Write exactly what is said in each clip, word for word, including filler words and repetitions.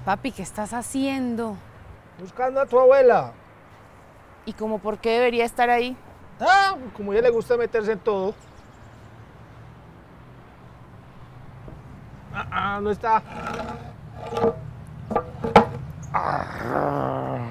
Papi, ¿qué estás haciendo? Buscando a tu abuela. ¿Y como por qué debería estar ahí? Ah, como a ella le gusta meterse en todo. Ah, ah, no está. Ah.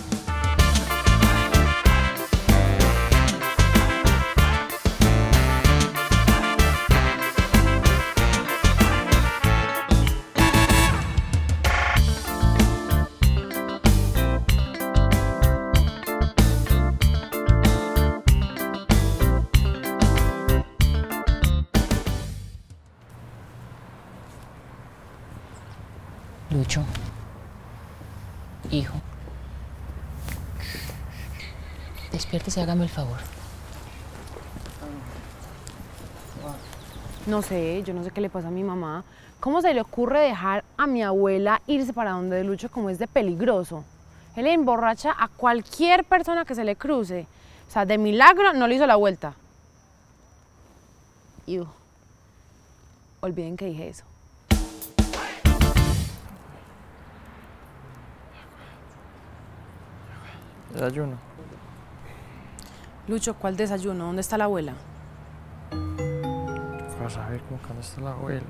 Lucho, hijo, despiértese y hágame el favor. No sé, yo no sé qué le pasa a mi mamá. ¿Cómo se le ocurre dejar a mi abuela irse para donde Lucho como es de peligroso? Él emborracha a cualquier persona que se le cruce. O sea, de milagro no le hizo la vuelta. Iu. Olviden que dije eso. Desayuno. Lucho, ¿cuál desayuno? ¿Dónde está la abuela? Vas a ver cómo que dónde está la abuela.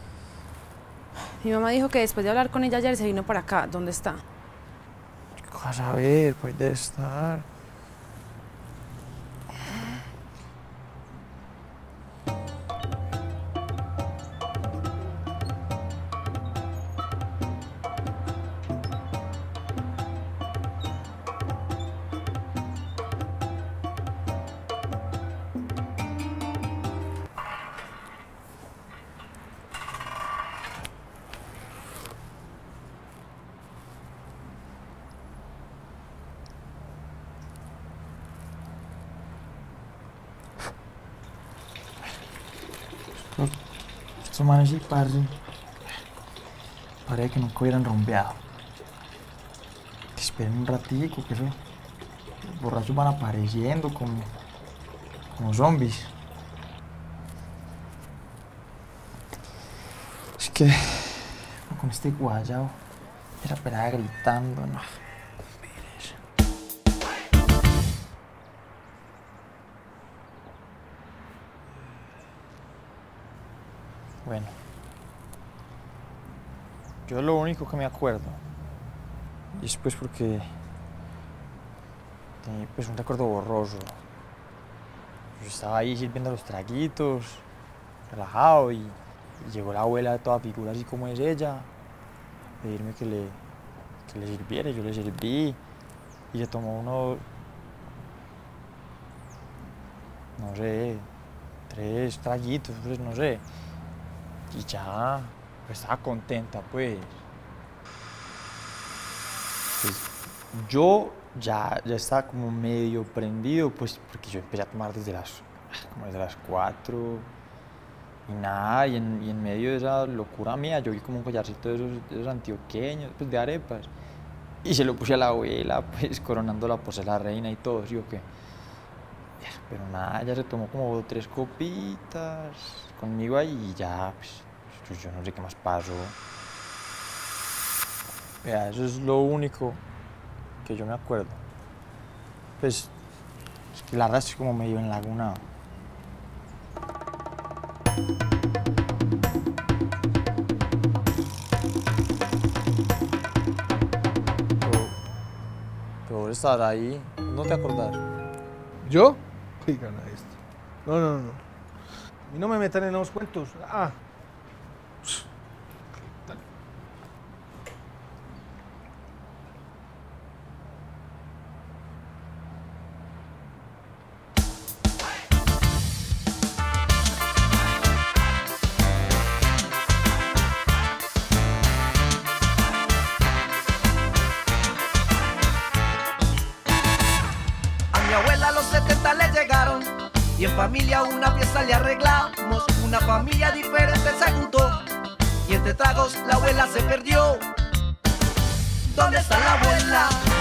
Mi mamá dijo que después de hablar con ella ayer se vino para acá. ¿Dónde está? Vas a ver, puede estar. Estos manes sí, parce. Parece que nunca hubieran rumbeado. Esperen un ratico, que eso. Los borrachos van apareciendo como. como zombies. Es que. Con este guayao. Esa pelada gritando, no. Bueno, yo lo único que me acuerdo, y es pues porque tenía pues un recuerdo borroso. Yo estaba ahí sirviendo los traguitos, relajado, y, y llegó la abuela de toda figura así como es ella, a pedirme que le, que le sirviera. Yo le serví y se tomó uno, no sé, tres traguitos, pues no sé. Y ya, pues estaba contenta, pues. Pues yo ya, ya estaba como medio prendido, pues, porque yo empecé a tomar desde las, como desde las cuatro. Y nada, y en, y en medio de esa locura mía, yo vi como un collarcito de esos, de esos antioqueños, pues, de arepas. Y se lo puse a la abuela, pues, coronándola por ser la reina y todo, ¿sí o qué? Pero nada, ella se tomó como tres copitas conmigo ahí y ya, pues, pues yo no sé qué más pasó. Vea, eso es lo único que yo me acuerdo. Pues, es que la verdad estoy como medio enlagunado. Pero, pero vos estabas ahí, ¿no te acordás? ¿Yo? Oigan a esto. No, no, no. A mí no me metan en los cuentos. Ah. A mi abuela a los setenta le llegaron y en familia una fiesta le arreglamos. Una familia diferente se juntó y entre tragos la abuela se perdió. ¿Dónde está la abuela?